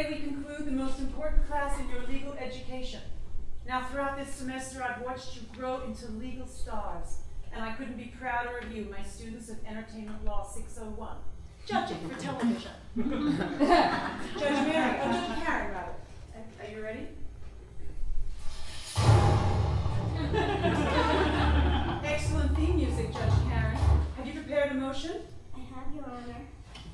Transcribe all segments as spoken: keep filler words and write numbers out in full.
Today we conclude the most important class in your legal education. Now throughout this semester I've watched you grow into legal stars, and I couldn't be prouder of you, my students of Entertainment Law six oh one. Judging for television. Judge Mary, oh Judge Karen rather. Are you ready? Excellent theme music, Judge Karen. Have you prepared a motion? I have, Your Honor.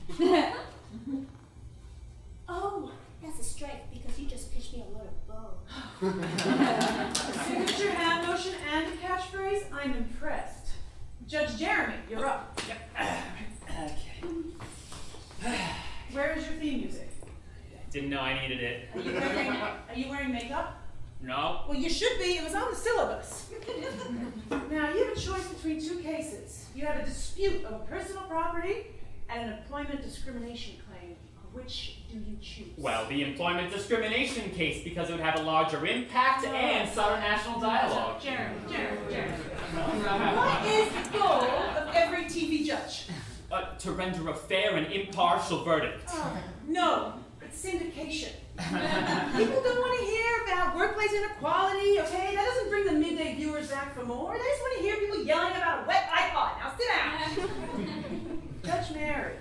Oh, that's a strike because you just pitched me a load of bow. Signature hand motion and a catchphrase? I'm impressed. Judge Jeremy, you're up. Okay. Where is your theme music? Didn't know I needed it. Are you wearing, are you wearing makeup? No. Well, you should be. It was on the syllabus. Now, you have a choice between two cases. You have a dispute over personal property and an employment discrimination claim. Which do you choose? Well, the employment discrimination case, because it would have a larger impact Oh. and Southern National Dialogue. Jeremy, Jeremy, Jeremy. What is the goal of every T V judge? Uh, to render a fair and impartial verdict. Oh, no, it's syndication. People don't want to hear about workplace inequality, okay? That doesn't bring the midday viewers back for more. They just want to hear people yelling about a wet iPod. Now sit down. Judge Mary.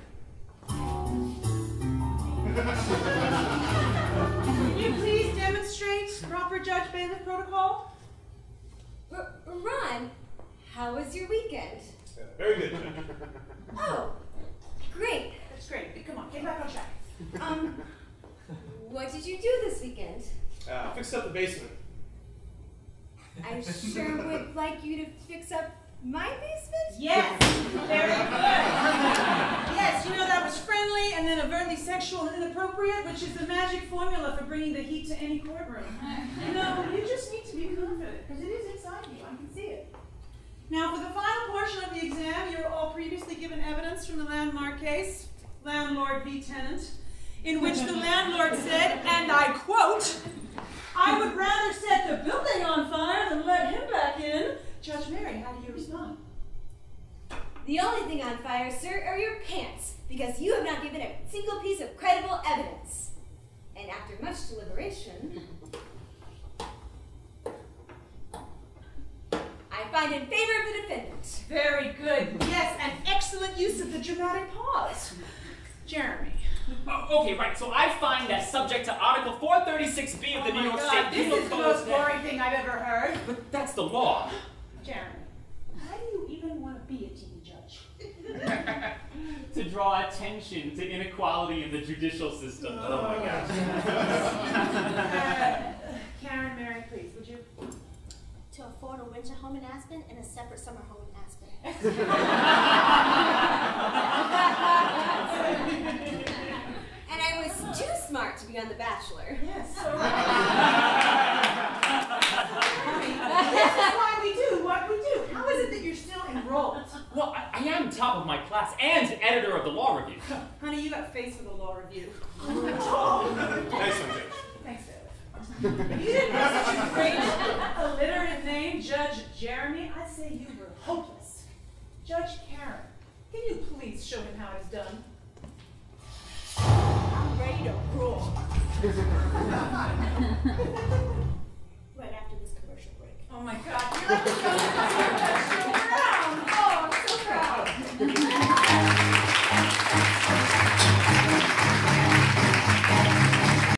Can you please demonstrate proper Judge Bailiff protocol? R Ron, how was your weekend? Uh, very good, Judge. Oh, great. That's great. Come on, get back on track. Um, what did you do this weekend? Uh, I fixed up the basement. I sure would like you to fix up my basement. Yes, very good. Yes, you know that was friendly and then overtly sexual and inappropriate, which is the magic formula for bringing the heat to any courtroom. You know, you just need to be confident because it is inside you. I can see it. Now, for the final portion of the exam, you were all previously given evidence from the landmark case, Landlord v. Tenant, in which the landlord said, and I quote, "I would rather set the building on fire than let him back in." Judge Mary, how do you respond? The only thing on fire, sir, are your pants, because you have not given a single piece of credible evidence. And after much deliberation, I find in favor of the defendant. Very good. Yes, an excellent use of the dramatic pause. Jeremy. Oh, okay, right. So I find that subject to Article four thirty-six B of the Oh New my York God, State this Penal is the Code. most boring thing I've ever heard. But that's the law. Jeremy, why do you even want to be a T V judge? To draw attention to inequality in the judicial system. Oh, oh my gosh. uh, Karen, Mary, please, would you? To afford a winter home in Aspen and a separate summer home in Aspen. And I was too smart to be on The Bachelor. Yes, so right. This is why we do what we do. How is it that you're still enrolled? Well, I, I am top of my class and editor of the Law Review. Honey, you got face for the law review. Nice one, Judge. Thanks, Bailiff. If you didn't have such a great, alliterate name, Judge Jeremy, I'd say you were hopeless. Judge Karen, can you please show him how it's done? I'm ready to roll.